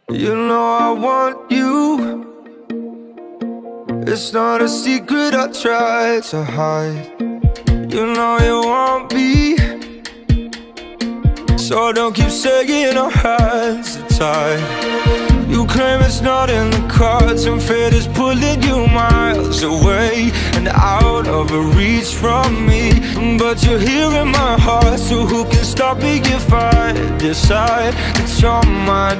You know I want you. It's not a secret I try to hide. You know you want me, so don't keep saying our hands are tied. You claim it's not in the cards, and fate is pulling you miles away and out of reach from me. But you're here in my heart, so who can stop me if I decide that you're my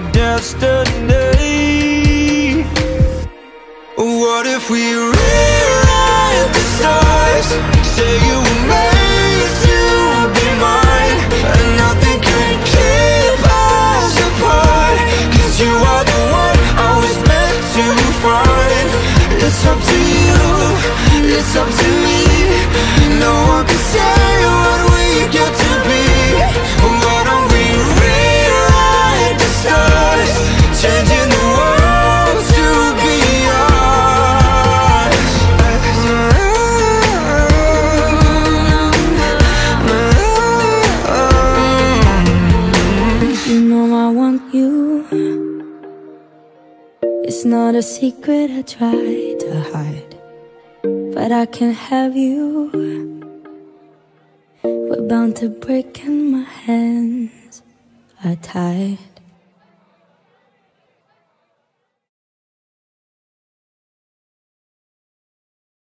destiny? What if we rewrite the stars? Say you were made to be mine, and nothing can keep us apart. 'Cause you are the one I was meant to find. It's up to you, it's up to me. No one can say what we get to be. Why don't we rewrite the stars, changing the world to be ours? You know I want you. It's not a secret I try to hide, but I can't have you. We're bound to break and my hands are tied.